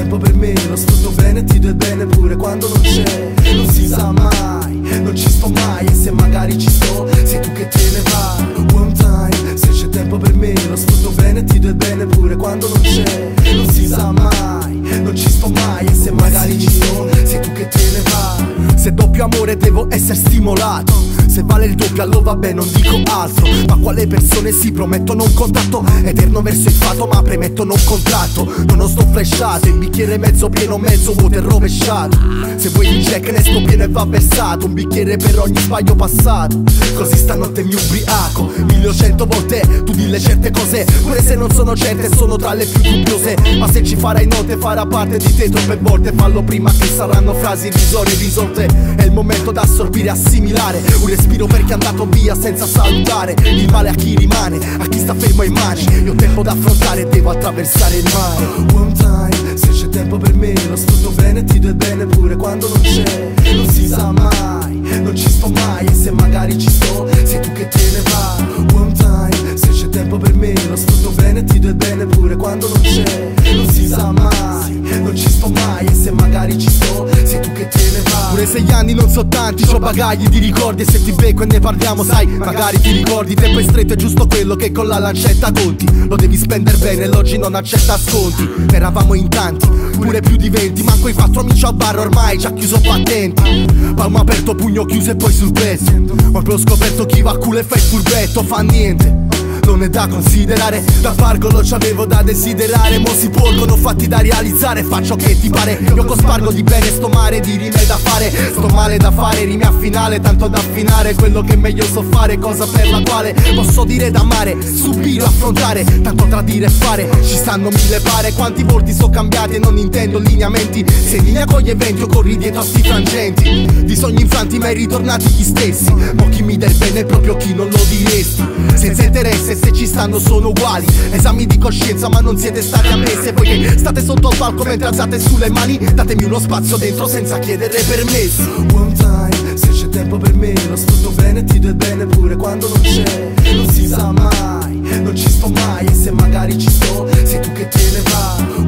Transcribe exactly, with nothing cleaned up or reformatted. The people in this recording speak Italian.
tempo per me, lo sfrutto bene e ti do il bene pure quando non c'è. Non si sa mai, non ci sto mai, e se magari ci sto, sei tu che te ne vai. One time, se c'è tempo per me, lo sfrutto bene e ti do il bene pure quando non c'è. Non si sa mai, non ci sto mai, e se magari ci sto, sei tu che te ne vai. Se doppio amore devo essere stimolato, se vale il doppio allora vabbè non dico altro. Ma quale persone si promettono un contatto eterno verso il fato, ma premettono un contratto. Non ho sto flashato, il bicchiere mezzo pieno, mezzo vuoto e rovesciato. Se vuoi il jack ne sto pieno e va versato, un bicchiere per ogni sbaglio passato. Così stanotte mi ubriaco milleocento volte, tu dille certe cose, pure se non sono certe sono tra le più dubbiose. Ma se ci farai note farà parte di te troppe volte, fallo prima che saranno frasi irrisorie risolte. È il momento da assorbire e assimilare, un respiro per chi è andato via senza salutare. Il male a chi rimane, a chi sta fermo in mani. Io ho tempo da affrontare e devo attraversare il mare. One time, se c'è tempo per me, lo sfrutto bene e ti do il bene pure quando non c'è. Non si sa mai, non ci sto mai, e se magari ci sto, sei tu che te ne vai. One time, se c'è tempo per me, lo sfrutto bene e ti do il bene pure quando non c'è. Non si sa mai, non ci sto mai, e se magari ci sto, sei tu che te ne vai. Pure sei anni non so tanti, c'ho bagagli di ricordi, e se ti becco e ne parliamo sai, magari ti ricordi. Tempo è stretto è giusto quello che con la lancetta conti, lo devi spendere bene, l'oggi non accetta sconti. Eravamo in tanti, pure più di venti, manco i quattro amici al bar ormai già chiuso battenti. Palmo aperto, pugno chiuso e poi sul pezzo. Ma poi ho scoperto chi va a culo e fa il furbetto, fa niente. Non è da considerare, da pargolo c'avevo da desiderare. Mo si porgono fatti da realizzare, faccio che ti pare. Io cospargo di bene sto mare di rime da fare. Sto male da fare, rime a finale, tanto da affinare quello che meglio so fare, cosa per la quale posso dire d'amare, subire o affrontare, tanto tra dire e fare. Ci stanno mille pare, quanti volti so cambiati e non intendo lineamenti. Se in linea con gli eventi o corri dietro a sti frangenti, di sogni infranti mai ritornati gli stessi. Mo chi mi dà il bene è proprio chi non lo diresti. Senza interesse, se ci stanno sono uguali, esami di coscienza ma non siete stati ammessi. E voi che state sotto il palco mentre alzate sulle mani, datemi uno spazio dentro senza chiedere permessi. One time, se c'è tempo per me, lo sfrutto bene e ti do il bene pure quando non c'è. Non si sa mai, non ci sto mai, e se magari ci sto, sei tu che te ne vai.